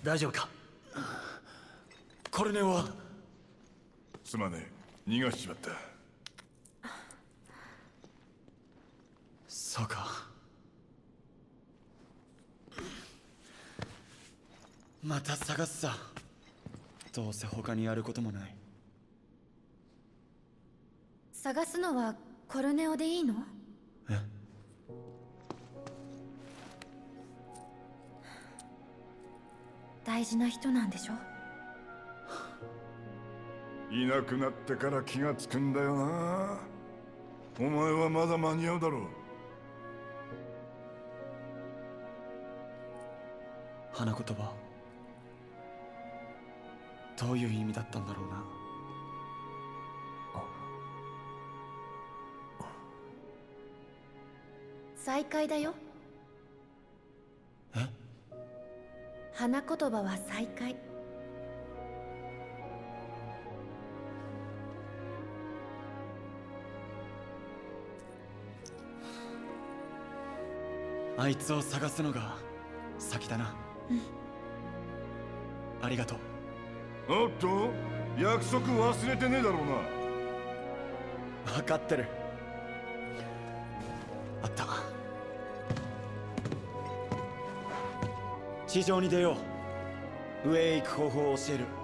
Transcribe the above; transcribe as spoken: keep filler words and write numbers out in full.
大丈夫か？コルネオは？ すまねえ、逃がしちまった。 そうか。また探すさ。どうせ他にやることもない。 探すのはコルネオでいいの？ え？ 大事な人なんでしょ？ いなくなってから気がつくんだよな。お前はまだ間に合うだろう。 花言葉、どういう意味だったんだろうな。 再会だよ。 え？ 花言葉は再会。 あいつを探すのが先だな。 うん。 ありがとう。 おっと、約束忘れてねえだろうな。 分かってる。あった。地上に出よう。上へ行く方法を教える。